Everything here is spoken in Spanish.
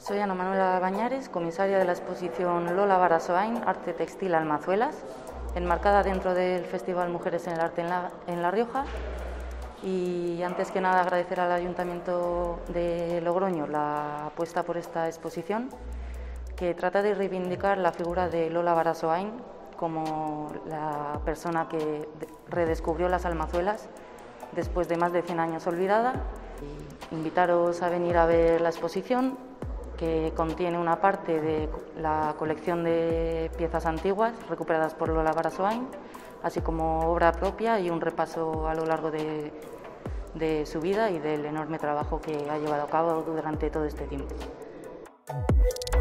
Soy Ana Manuela Bañares, comisaria de la exposición Lola Barasoain, Arte Textil Almazuelas, enmarcada dentro del Festival Mujeres en el Arte en La Rioja. Y antes que nada agradecer al Ayuntamiento de Logroño la apuesta por esta exposición, que trata de reivindicar la figura de Lola Barasoain como la persona que redescubrió las almazuelas después de más de 100 años olvidada. Y invitaros a venir a ver la exposición, que contiene una parte de la colección de piezas antiguas recuperadas por Lola Barasoain, así como obra propia y un repaso a lo largo de su vida y del enorme trabajo que ha llevado a cabo durante todo este tiempo.